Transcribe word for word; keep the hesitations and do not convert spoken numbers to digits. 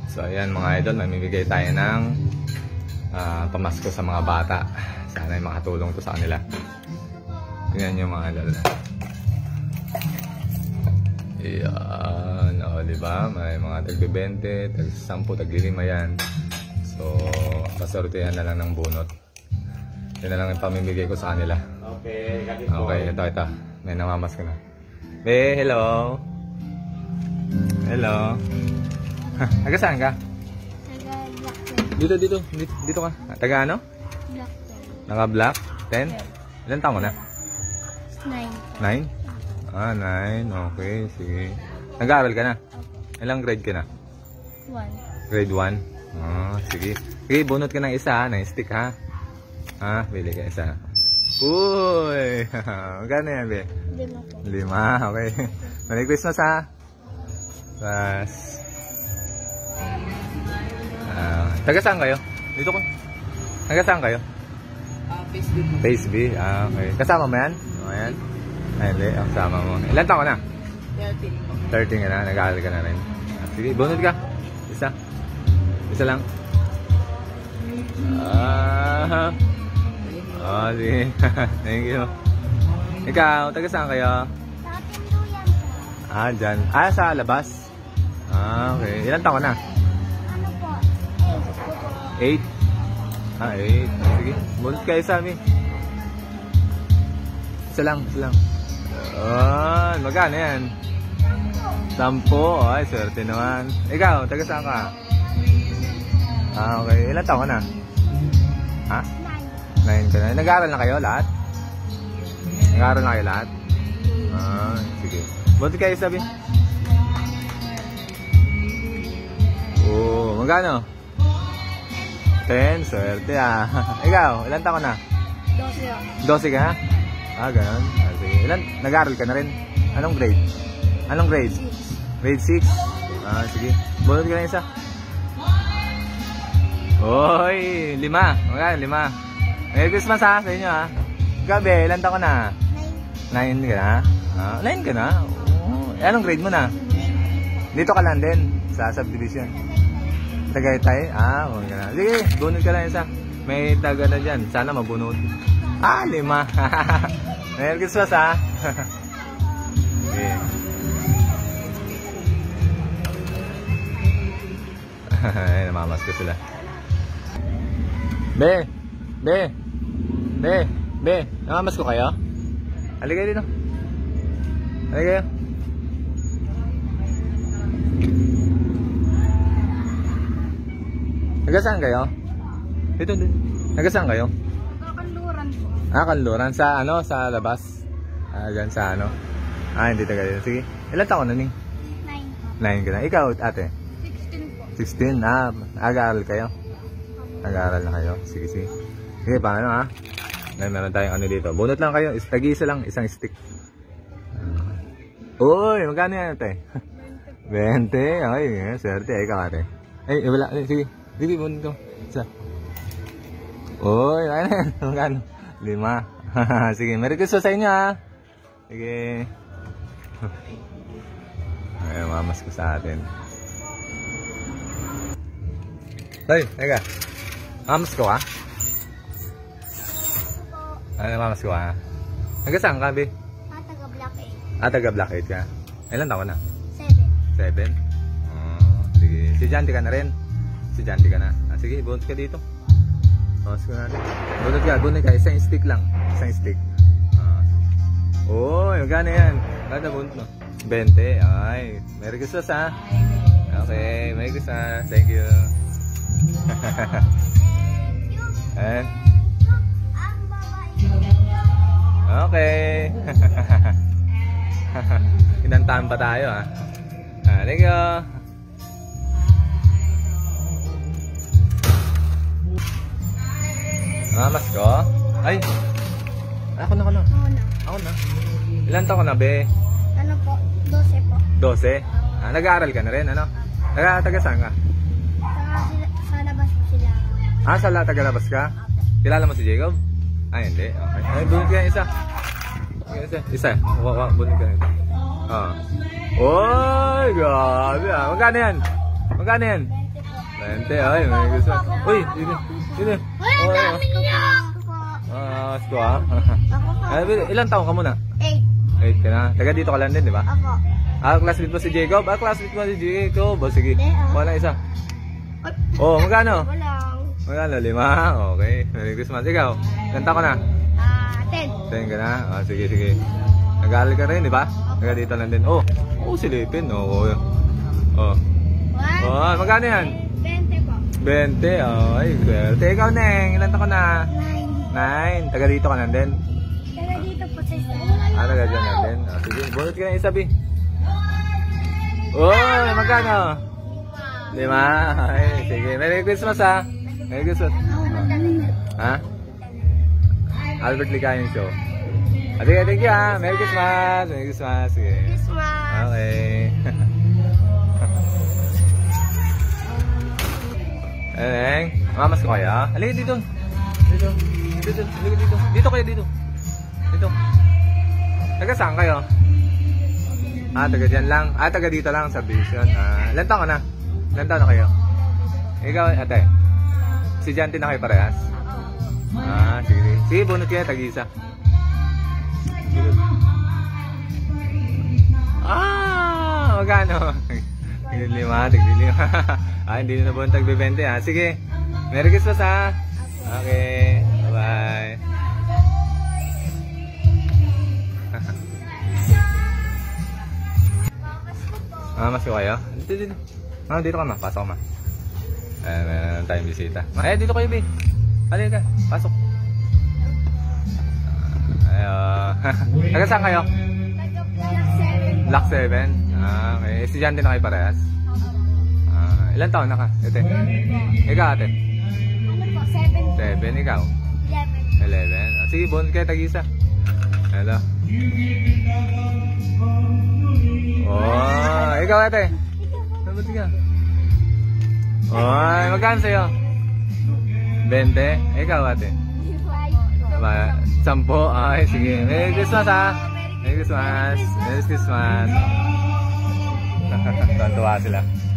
So ayan mga idol, mamimigay tayo ng uh, pamasko sa mga bata. Sana ay makatulong to sa kanila. Tingnan nyo mga idol. Ayan, o diba? May mga tag-twenty, tag-sampu, tag-lima yan. So, pasortihan na lang ng bunot. Yan na lang yung pamimigay ko sa kanila. Okay, okay, ito, ito. May namamas ko na. Be, hello. Hello. Taga saan ka? Taga Black. Dito, dito. Dito, dito ka. Taga ano? Black. Taga Black? ten? Ilan taon mo na? nine. nine? Ah, nine. Okay, sige. Nag-aaral ka na? Ilang grade ka na? one. Grade one? Ah, sige. Sige, bunot ka ng isa ha. Ng stick ha. Ha? Bili ka isa. Uy! Magkano yan, be? Lima po. Lima. Okay. Merry Christmas ha. Plus. Ah, taga saan kayo? Dito ko. Taga saan kayo? Ah, Phase B. Phase B. Ah, okay. Kasama mo yan? O, yan. Ay, hindi. Ang kasama mo. Ilan taon ka na? thirteen. thirteen ka na. Nag-aaral ka na rin. Ah, sige, bunot ka. Isa. Isa lang. Ah. Oh, sige. Thank you. Ikaw, taga saan kayo? Sa ating duyan po. Ah, dyan. Ah, sa labas? Ah, okay. Ilan taon ka na? Ano po? eight. Ah, eight. Sige. Bunot kayo sa amin. Isa lang, isa lang. Oh, magkano yan? Sampo. Ay, swerte naman. Ikaw, taga saan ka? Ah, okay. Ilan taon ka na? Ha? Nine. Nine ka na. Nag-aaral na kayo lahat? Nag-aaral na kayo lahat? Ah, sige. Bunot kayo sabi. Oh, magkano? ten. Swerte ah. Ikaw, ilan taon ka na? Dose po. Dose ka na? Ah, ganun. Ah, sige. Ilan? Nag-aaral ka na rin? Anong grade? Anong grade? Six. Grade six? Ah, sige. Bunot ka na isa. Oy, lima. Magkano? Lima. Merry Christmas ha, sa inyo ha. Gabi, ilan taon ka na? Nine. Nine ka na? Ah, nine ka na? Oh. Eh, anong grade mo na? Dito ka lang din, sa subdivision. Tagaytay? Ah, huwag ka na. Sige, bunot ka lang isa. May taga na dyan. Sana mabunot. Ah, lima. Merry Christmas ha. Sige. Ay, namamas ko sila. Be! Be! Be! Be! Namamas ko kayo? Halika dito. Halika kayo. Nagasaan kayo? Dito, dito. Nagasaan kayo? Kakanluran po. Ah, Kanluran. Sa ano? Sa labas? Ah, dyan sa ano? Ah, hindi taga dito. Sige. Ilan taon na ning? Nine po. Nine ka na. Ikaw, ate? Sixteen po. sixteen. Ah, nag-aaral kayo? Nag-aaral na kayo? Sige, sige. Sige, paano ha? May meron tayong ano dito. Bunot lang kayo. Tag-isa lang. Isang stick. Uh. Uy, magkano yan ate? twenty. Ay, swerte. Ikaw ate. Ay, wala. Ay, sige. Sige, bunot ko. Isa. Uy, ano yan? Magkano? Lima. Sige, Merry Christmas sa inyo ha. Sige. Ay, mamas ko sa atin. Hoy, teka. Mamas ko ha? Ano mamas ko ha? Nagasaan ka, be? Ah, taga Black eight. Ah, taga Black eight ka? Ilan taon na? Seven. Seven? Oh, sige. Si Janty ka na rin? Si Janty ka na? Ah, sige, bunot ka dito. Bunot ka natin. Bunot ka, bunot ka. Isang stick lang. Isang stick. Ah. Oh, magkano yan? Ganda bunot mo. twenty. Ay, Merry Christmas ha? Okay, Merry Christmas. Thank you. Eh? Ang babae. Okay. Inantahan pa tayo ha. Ah, thank you. Mamas ko? Ay. Ako na, ako na. Ako na. Ako na. Ilan taon ka na, be? Ano po? Dose po. Dose? Ah, nag-aaral ka na rin, ano? Taga, taga saan ka? Saka sila, sa labas po sila. Ah, sa la, taga-labas ka? Kilala mo si Jacob? Ay, hindi. Okay. Ay, bunot ka isa. Isa. Isa. Wawa, bunot ka isa. Ah. Oy, grabe ah. Magkano yan? Magkano yan? twenty twenty, ay, may gusto. Uy, dito. Dito. Uy, ang Oh, dami niya! Ah, gusto ah. Ako po. Ay, ilang taong ka muna? Eight. Eight ka na. Taga dito ka lang din, di ba? Ako. Ah, classmate mo si Jacob? Ah, classmate mo si Jacob. O, sige. Hindi, ah. Kuha na isa. Oh, magkano? Walang. Magkano? Lima? Okay. Merry Christmas. Ikaw? Ganta ko na? Ah, ten. Ten ka na? Ah, sige, sige. Nag-aaral ka rin, di ba? Taga dito lang din. Oh, oh, silipin. Oh, oh. Oh, One. oh magkano yan? Twenty po. twenty. Oh, ay, swerte. Ikaw, Neng. Ilan taon ka na? Nine. Nine. Taga dito ka lang din? Taga dito po sa isa. Ah, taga dyan lang din. Ah, sige, bonus ka na isa, Bi. Oh, magkano? Lima. Ay, sige. Merry Christmas, ha? Merry Christmas. Ha? Albert Licayan Show. Ah, sige, thank you, ha? Merry Christmas. Merry Christmas. Sige. Christmas. Okay. Eneng, mamas ko kaya? Halika dito. Dito. Dito. Halika dito. Dito kayo, dito. Dito. Taga saan kayo? Ah, taga dyan lang. Ah, taga dito lang, subdivision. Ah, ilan taon ka na? Ilan taon na kayo? Ikaw, ate. Si Janty na kayo parehas? Ah, sige, sige. Sige, bunot kayo, tag-isa. Ah, magkano? Tigli-lima, tigli-lima. Ah, hindi na buong tag-bebente, ha? Sige. Merry Christmas, ha? Okay. Bye-bye. Ah, mas ko kayo? Dito, dito. Ah, dito ka, ma. Pasok, ma. Eh, meron tayong bisita. Eh, dito kayo, Bi. Halika ka. Pasok. Ayo. Taga saan kayo? Taga Block seven. Block seven. Ah, okay. Estudyante na kayo parehas? Ah, ilan taon na ka? Ate? Ikaw, ate? Ano po? Seven. Seven. Ikaw? Eleven. Eleven. Ah, sige, bon kayo, tag-isa. Hello. Oh, ikaw, ate? Nabat ka? Oh, magkano sa'yo? Bente. Ikaw, ate? Ba, sampo. Ay, sige. Merry Christmas, ha? Merry Christmas. Merry Christmas. Tuwan-tuwa sila.